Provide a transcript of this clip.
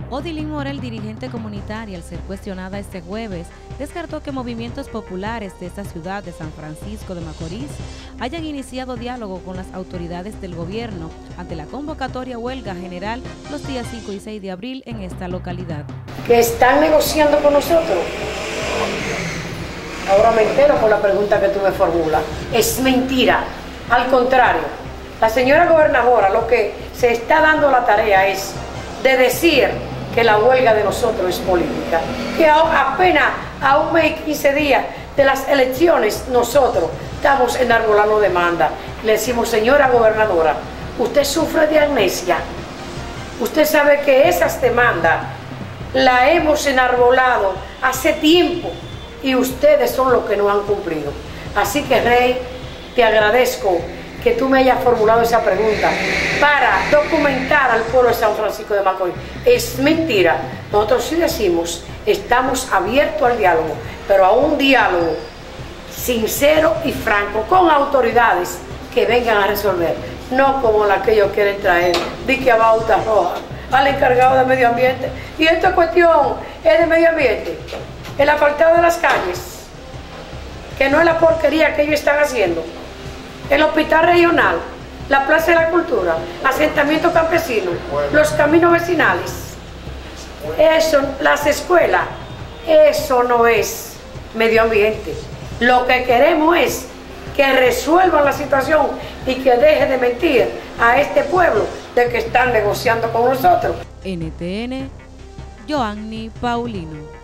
Odilín Morel, dirigente comunitaria, al ser cuestionada este jueves, descartó que movimientos populares de esta ciudad de San Francisco de Macorís hayan iniciado diálogo con las autoridades del gobierno ante la convocatoria huelga general los días 5 y 6 de abril en esta localidad. ¿Que están negociando con nosotros? Ahora me entero por la pregunta que tú me formulas. Es mentira. Al contrario, la señora gobernadora lo que se está dando la tarea es de decir que la huelga de nosotros es política, que apenas a un mes y 15 días de las elecciones nosotros estamos enarbolando demanda. Le decimos, señora gobernadora, usted sufre de amnesia, usted sabe que esas demandas las hemos enarbolado hace tiempo y ustedes son los que no han cumplido. Así que, Rey, te agradezco que tú me hayas formulado esa pregunta para documentar al pueblo de San Francisco de Macorís. Es mentira. Nosotros sí decimos, estamos abiertos al diálogo, pero a un diálogo sincero y franco, con autoridades que vengan a resolver, no como la que ellos quieren traer, de que a Bauta Roja, al encargado de medio ambiente. Y esta cuestión es de medio ambiente, el apartado de las calles, que no es la porquería que ellos están haciendo. El hospital regional, la Plaza de la Cultura, asentamiento campesino, los caminos vecinales, eso, las escuelas, eso no es medio ambiente. Lo que queremos es que resuelvan la situación y que dejen de mentir a este pueblo de que están negociando con nosotros. NTN, Joanny Paulino.